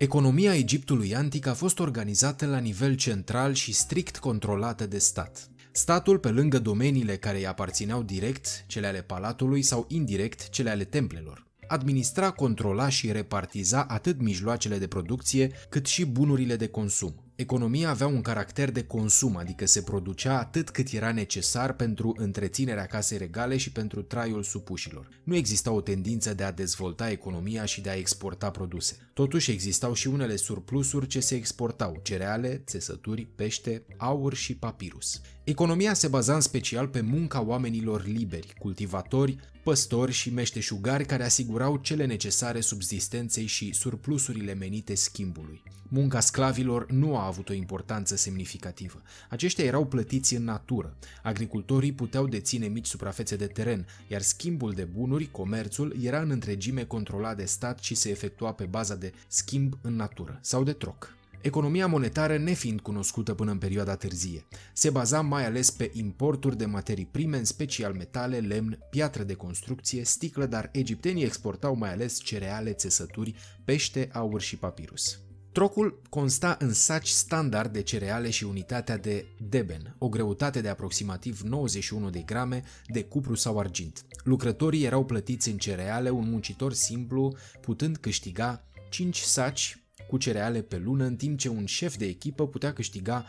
Economia Egiptului antic a fost organizată la nivel central și strict controlată de stat. Statul, pe lângă domeniile care îi aparțineau direct, cele ale palatului, sau indirect, cele ale templelor, administra, controla și repartiza atât mijloacele de producție, cât și bunurile de consum. Economia avea un caracter de consum, adică se producea atât cât era necesar pentru întreținerea casei regale și pentru traiul supușilor. Nu exista o tendință de a dezvolta economia și de a exporta produse. Totuși existau și unele surplusuri ce se exportau: cereale, țesături, pește, aur și papirus. Economia se baza în special pe munca oamenilor liberi, cultivatori, păstori și meșteșugari, care asigurau cele necesare subzistenței și surplusurile menite schimbului. Munca sclavilor nu a avut o importanță semnificativă. Aceștia erau plătiți în natură. Agricultorii puteau deține mici suprafețe de teren, iar schimbul de bunuri, comerțul, era în întregime controlat de stat și se efectua pe baza de schimb în natură sau de troc. Economia monetară, nefiind cunoscută până în perioada târzie, se baza mai ales pe importuri de materii prime, în special metale, lemn, piatră de construcție, sticlă, dar egiptenii exportau mai ales cereale, țesături, pește, aur și papirus. Trocul consta în saci standard de cereale și unitatea de deben, o greutate de aproximativ 91 de grame de cupru sau argint. Lucrătorii erau plătiți în cereale, un muncitor simplu putând câștiga 5 saci cu cereale pe lună, în timp ce un șef de echipă putea câștiga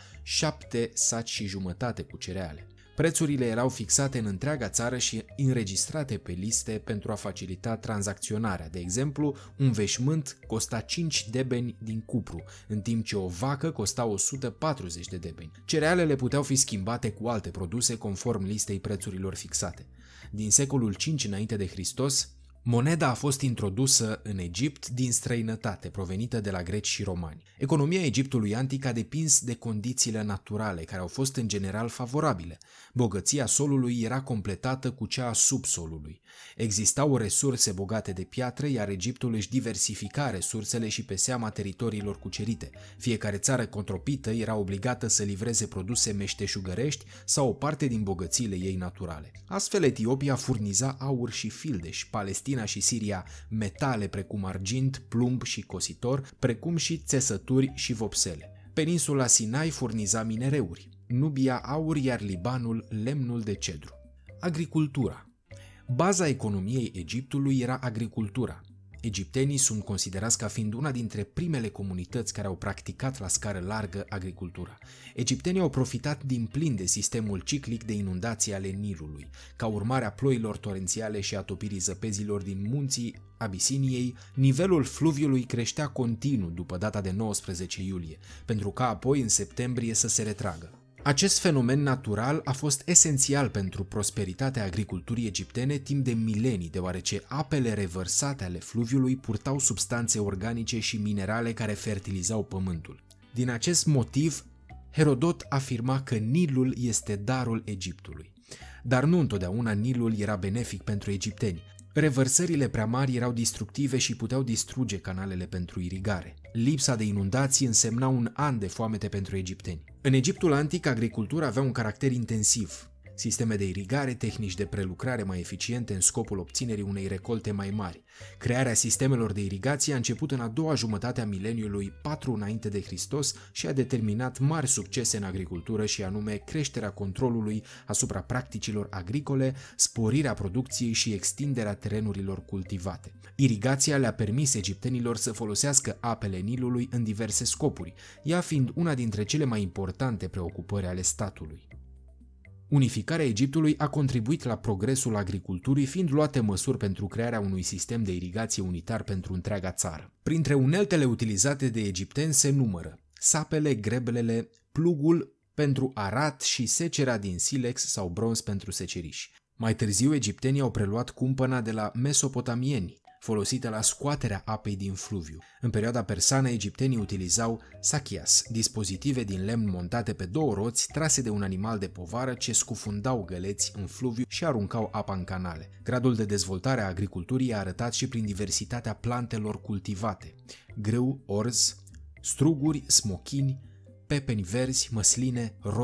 7 saci și jumătate cu cereale. Prețurile erau fixate în întreaga țară și înregistrate pe liste pentru a facilita tranzacționarea. De exemplu, un veșmânt costa 5 debeni din cupru, în timp ce o vacă costa 140 de debeni. Cerealele puteau fi schimbate cu alte produse conform listei prețurilor fixate. Din secolul V înainte de Hristos, moneda a fost introdusă în Egipt din străinătate, provenită de la greci și romani. Economia Egiptului antic a depins de condițiile naturale, care au fost în general favorabile. Bogăția solului era completată cu cea a subsolului. Existau resurse bogate de piatră, iar Egiptul își diversifica resursele și pe seama teritoriilor cucerite. Fiecare țară contropită era obligată să livreze produse meșteșugărești sau o parte din bogățiile ei naturale. Astfel, Etiopia furniza aur și fildeș, Palestina și Siria metale precum argint, plumb și cositor, precum și țesături și vopsele. Peninsula Sinai furniza minereuri, Nubia aur, iar Libanul lemnul de cedru. Agricultura. Baza economiei Egiptului era agricultura. Egiptenii sunt considerați ca fiind una dintre primele comunități care au practicat la scară largă agricultura. Egiptenii au profitat din plin de sistemul ciclic de inundații ale Nilului. Ca urmare a ploilor torențiale și a topirii zăpezilor din munții Abisiniei, nivelul fluviului creștea continuu după data de 19 iulie, pentru ca apoi în septembrie să se retragă. Acest fenomen natural a fost esențial pentru prosperitatea agriculturii egiptene timp de milenii, deoarece apele revărsate ale fluviului purtau substanțe organice și minerale care fertilizau pământul. Din acest motiv, Herodot afirma că Nilul este darul Egiptului. Dar nu întotdeauna Nilul era benefic pentru egipteni. Revărsările prea mari erau destructive și puteau distruge canalele pentru irigare. Lipsa de inundații însemna un an de foamete pentru egipteni. În Egiptul antic, agricultura avea un caracter intensiv. Sisteme de irigare, tehnici de prelucrare mai eficiente în scopul obținerii unei recolte mai mari. Crearea sistemelor de irigație a început în a doua jumătate a mileniului 4 înainte de Hristos și a determinat mari succese în agricultură, și anume creșterea controlului asupra practicilor agricole, sporirea producției și extinderea terenurilor cultivate. Irigația le-a permis egiptenilor să folosească apele Nilului în diverse scopuri, ea fiind una dintre cele mai importante preocupări ale statului. Unificarea Egiptului a contribuit la progresul agriculturii, fiind luate măsuri pentru crearea unui sistem de irigație unitar pentru întreaga țară. Printre uneltele utilizate de egipteni se numără sapele, greblele, plugul pentru arat și secerea din silex sau bronz pentru seceriș. Mai târziu, egiptenii au preluat cumpăna de la mesopotamieni, folosită la scoaterea apei din fluviu. În perioada persană, egiptenii utilizau sachias, dispozitive din lemn montate pe două roți, trase de un animal de povară ce scufundau găleți în fluviu și aruncau apa în canale. Gradul de dezvoltare a agriculturii a arătat și prin diversitatea plantelor cultivate: grâu, orz, struguri, smochini, pepeni verzi, măsline, rodii,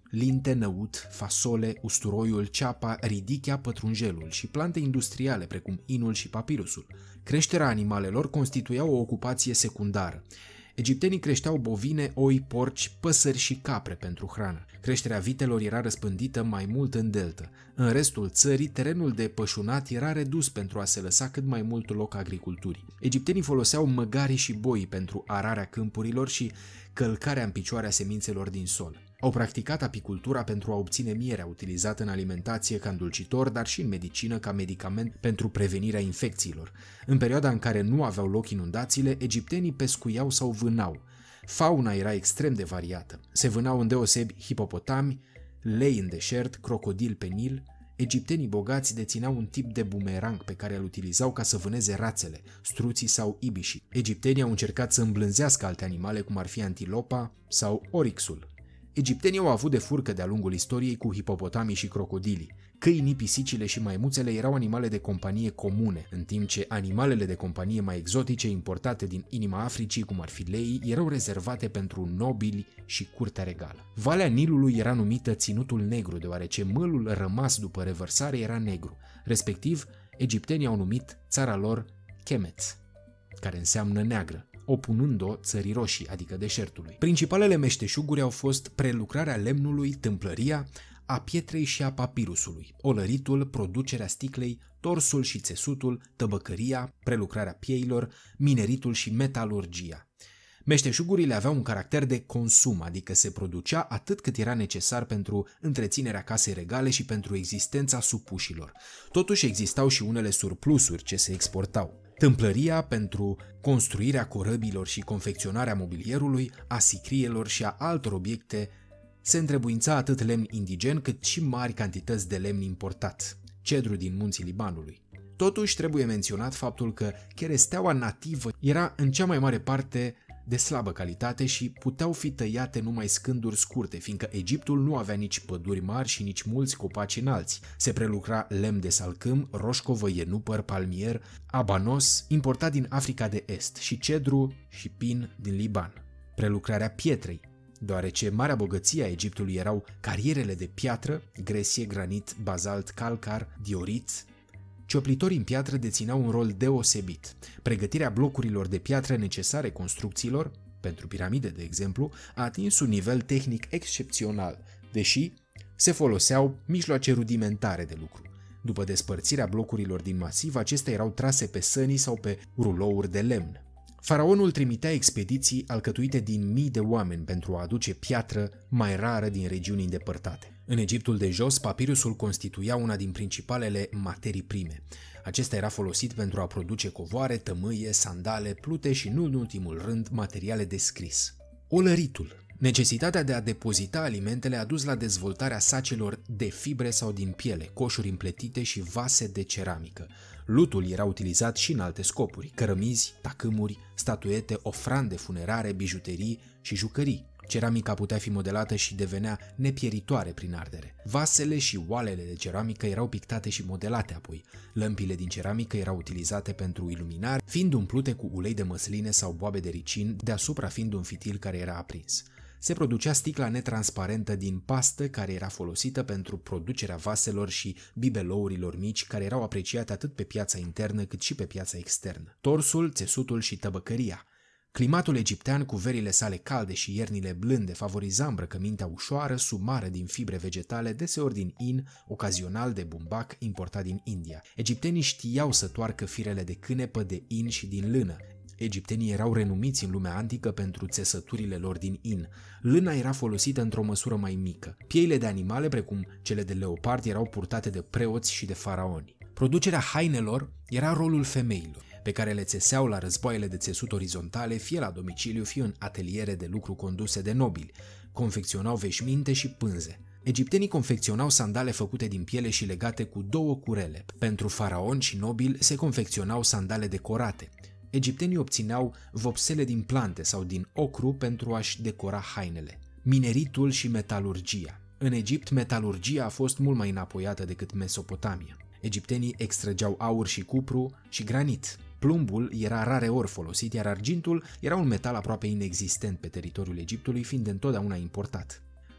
linte, năut, fasole, usturoiul, ceapa, ridichea, pătrunjelul și plante industriale precum inul și papirusul. Creșterea animalelor constituia o ocupație secundară. Egiptenii creșteau bovine, oi, porci, păsări și capre pentru hrană. Creșterea vitelor era răspândită mai mult în deltă. În restul țării, terenul de pășunat era redus pentru a se lăsa cât mai mult loc agriculturii. Egiptenii foloseau măgarii și boii pentru ararea câmpurilor și călcarea în picioare a semințelor din sol. Au practicat apicultura pentru a obține mierea utilizată în alimentație ca îndulcitor, dar și în medicină ca medicament pentru prevenirea infecțiilor. În perioada în care nu aveau loc inundațiile, egiptenii pescuiau sau vânau. Fauna era extrem de variată. Se vânau îndeosebi hipopotami, lei în deșert, crocodili pe Nil. Egiptenii bogați dețineau un tip de bumerang pe care îl utilizau ca să vâneze rațele, struții sau ibișii. Egiptenii au încercat să îmblânzească alte animale cum ar fi antilopa sau orixul. Egiptenii au avut de furcă de-a lungul istoriei cu hipopotamii și crocodilii. Câinii, pisicile și maimuțele erau animale de companie comune, în timp ce animalele de companie mai exotice importate din inima Africii, cum ar fi leii, erau rezervate pentru nobili și curtea regală. Valea Nilului era numită Ținutul Negru, deoarece mălul rămas după revărsare era negru. Respectiv, egiptenii au numit țara lor Kemet, care înseamnă neagră, opunând-o țării roșii, adică deșertului. Principalele meșteșuguri au fost prelucrarea lemnului, tâmplăria, a pietrei și a papirusului, olăritul, producerea sticlei, torsul și țesutul, tăbăcăria, prelucrarea pieilor, mineritul și metalurgia. Meșteșugurile aveau un caracter de consum, adică se producea atât cât era necesar pentru întreținerea casei regale și pentru existența supușilor. Totuși existau și unele surplusuri ce se exportau. Tâmplăria pentru construirea corăbilor și confecționarea mobilierului, a sicrielor și a altor obiecte se întrebuința atât lemn indigen cât și mari cantități de lemn importat, cedru din munții Libanului. Totuși trebuie menționat faptul că cheresteaua nativă era în cea mai mare parte de slabă calitate și puteau fi tăiate numai scânduri scurte, fiindcă Egiptul nu avea nici păduri mari și nici mulți copaci înalți. Se prelucra lemn de salcâm, roșcovă, ienupăr, palmier, abanos, importat din Africa de Est, și cedru și pin din Liban. Prelucrarea pietrei, deoarece marea bogăție a Egiptului erau carierele de piatră, gresie, granit, bazalt, calcar, diorit. Cioplitorii în piatră dețineau un rol deosebit. Pregătirea blocurilor de piatră necesare construcțiilor, pentru piramide de exemplu, a atins un nivel tehnic excepțional, deși se foloseau mijloace rudimentare de lucru. După despărțirea blocurilor din masiv, acestea erau trase pe sănii sau pe rulouri de lemn. Faraonul trimitea expediții alcătuite din mii de oameni pentru a aduce piatră mai rară din regiuni îndepărtate. În Egiptul de jos, papirusul constituia una din principalele materii prime. Acesta era folosit pentru a produce covoare, tămâie, sandale, plute și, nu în ultimul rând, materiale de scris. Olăritul. Necesitatea de a depozita alimentele a dus la dezvoltarea sacelor de fibre sau din piele, coșuri împletite și vase de ceramică. Lutul era utilizat și în alte scopuri: cărămizi, tacâmuri, statuete, ofrande funerare, bijuterii și jucării. Ceramica putea fi modelată și devenea nepieritoare prin ardere. Vasele și oalele de ceramică erau pictate și modelate apoi. Lămpile din ceramică erau utilizate pentru iluminare, fiind umplute cu ulei de măsline sau boabe de ricin, deasupra fiind un fitil care era aprins. Se producea sticla netransparentă din pastă, care era folosită pentru producerea vaselor și bibelourilor mici, care erau apreciate atât pe piața internă cât și pe piața externă. Torsul, țesutul și tăbăcăria. Climatul egiptean, cu verile sale calde și iernile blânde, favoriza îmbrăcămintea ușoară, sumară din fibre vegetale, deseori din in, ocazional de bumbac importat din India. Egiptenii știau să toarcă firele de cânepă, de in și din lână. Egiptenii erau renumiți în lumea antică pentru țesăturile lor din in. Lâna era folosită într-o măsură mai mică. Pieile de animale, precum cele de leopard, erau purtate de preoți și de faraoni. Producerea hainelor era rolul femeilor, pe care le țeseau la războaiele de țesut orizontale, fie la domiciliu, fie în ateliere de lucru conduse de nobili. Confecționau veșminte și pânze. Egiptenii confecționau sandale făcute din piele și legate cu 2 curele. Pentru faraoni și nobili se confecționau sandale decorate. Egiptenii obțineau vopsele din plante sau din ocru pentru a-și decora hainele. Mineritul și metalurgia. În Egipt, metalurgia a fost mult mai înapoiată decât Mesopotamia. Egiptenii extrăgeau aur și cupru și granit. Plumbul era rareori folosit, iar argintul era un metal aproape inexistent pe teritoriul Egiptului, fiind întotdeauna importat.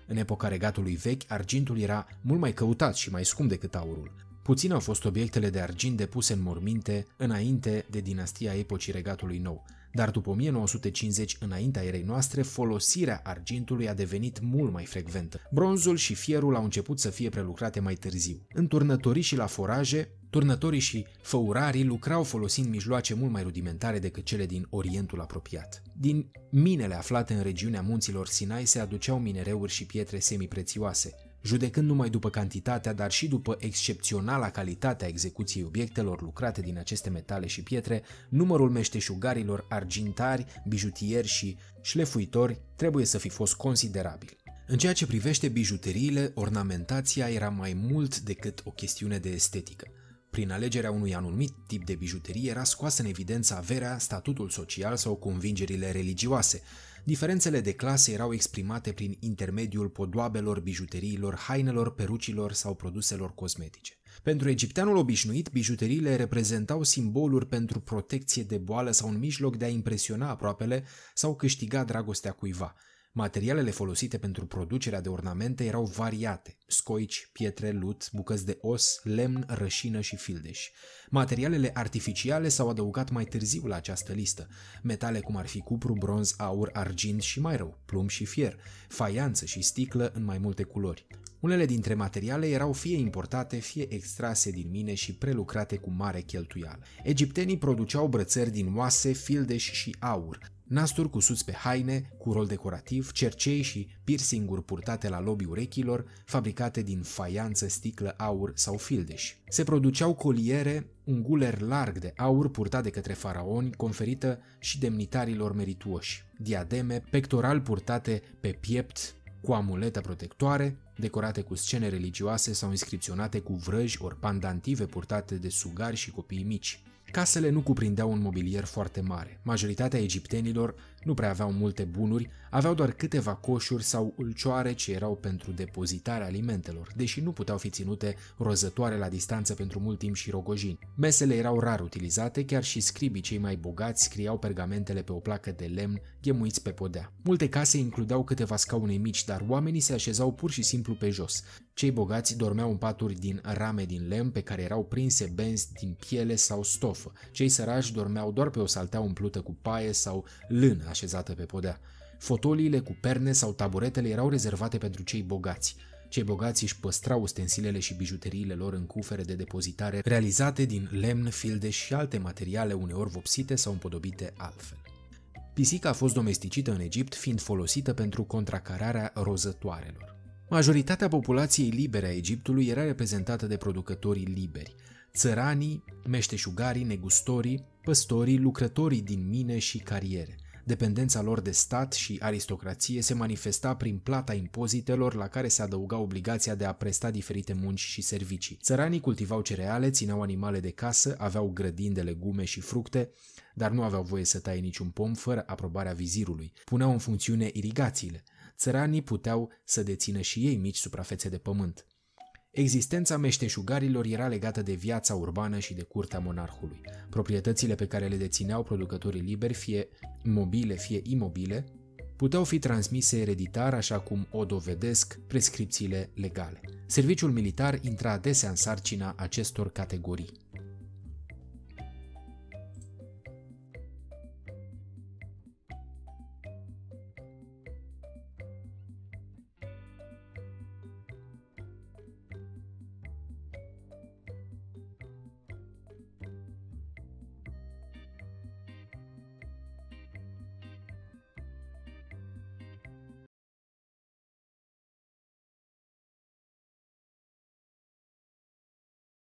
În epoca regatului vechi, argintul era mult mai căutat și mai scump decât aurul. Puțin au fost obiectele de argint depuse în morminte înainte de dinastia epocii regatului nou, dar după 1950 înaintea erei noastre, folosirea argintului a devenit mult mai frecventă. Bronzul și fierul au început să fie prelucrate mai târziu. În turnătorii și la foraje, turnătorii și făurarii lucrau folosind mijloace mult mai rudimentare decât cele din Orientul apropiat. Din minele aflate în regiunea munților Sinai se aduceau minereuri și pietre semiprețioase. Judecând numai după cantitatea, dar și după excepționala calitatea execuției obiectelor lucrate din aceste metale și pietre, numărul meșteșugarilor argintari, bijutieri și șlefuitori trebuie să fi fost considerabil. În ceea ce privește bijuteriile, ornamentația era mai mult decât o chestiune de estetică. Prin alegerea unui anumit tip de bijuterie era scoasă în evidență averea, statutul social sau convingerile religioase. Diferențele de clase erau exprimate prin intermediul podoabelor, bijuteriilor, hainelor, perucilor sau produselor cosmetice. Pentru egipteanul obișnuit, bijuteriile reprezentau simboluri pentru protecție de boală sau un mijloc de a impresiona aproapele sau câștiga dragostea cuiva. Materialele folosite pentru producerea de ornamente erau variate: scoici, pietre, lut, bucăți de os, lemn, rășină și fildeș. Materialele artificiale s-au adăugat mai târziu la această listă: metale cum ar fi cupru, bronz, aur, argint și mai rău, plumb și fier, faianță și sticlă în mai multe culori. Unele dintre materiale erau fie importate, fie extrase din mine și prelucrate cu mare cheltuială. Egiptenii produceau brățări din oase, fildeș și aur, nasturi cusuți pe haine cu rol decorativ, cercei și piercinguri purtate la lobii urechilor, fabricate din faianță, sticlă, aur sau fildeș. Se produceau coliere, un guler larg de aur purtat de către faraoni, conferită și demnitarilor merituoși, diademe, pectorali purtate pe piept cu amulete protectoare, decorate cu scene religioase sau inscripționate cu vrăji ori pandantive purtate de sugari și copii mici. Casele nu cuprindeau un mobilier foarte mare. Majoritatea egiptenilor nu prea aveau multe bunuri, aveau doar câteva coșuri sau ulcioare ce erau pentru depozitarea alimentelor, deși nu puteau fi ținute rozătoare la distanță pentru mult timp și rogojini. Mesele erau rar utilizate, chiar și scribii cei mai bogați scriau pergamentele pe o placă de lemn ghemuiți pe podea. Multe case includeau câteva scaune mici, dar oamenii se așezau pur și simplu pe jos. Cei bogați dormeau în paturi din rame din lemn pe care erau prinse benzi din piele sau stofă. Cei săraci dormeau doar pe o saltea umplută cu paie sau lână așezată pe podea. Fotoliile cu perne sau taburetele erau rezervate pentru cei bogați. Cei bogați își păstrau ustensilele și bijuteriile lor în cufere de depozitare realizate din lemn, fildeș și alte materiale uneori vopsite sau împodobite altfel. Pisica a fost domesticită în Egipt, fiind folosită pentru contracararea rozătoarelor. Majoritatea populației libere a Egiptului era reprezentată de producătorii liberi: țăranii, meșteșugarii, negustorii, păstorii, lucrătorii din mine și cariere. Dependența lor de stat și aristocrație se manifesta prin plata impozitelor, la care se adăuga obligația de a presta diferite munci și servicii. Țăranii cultivau cereale, țineau animale de casă, aveau grădini de legume și fructe, dar nu aveau voie să taie niciun pom fără aprobarea vizirului. Puneau în funcțiune irigațiile. Țăranii puteau să dețină și ei mici suprafețe de pământ. Existența meșteșugarilor era legată de viața urbană și de curtea monarhului. Proprietățile pe care le dețineau producătorii liberi, fie mobile, fie imobile, puteau fi transmise ereditar, așa cum o dovedesc prescripțiile legale. Serviciul militar intra adesea în sarcina acestor categorii.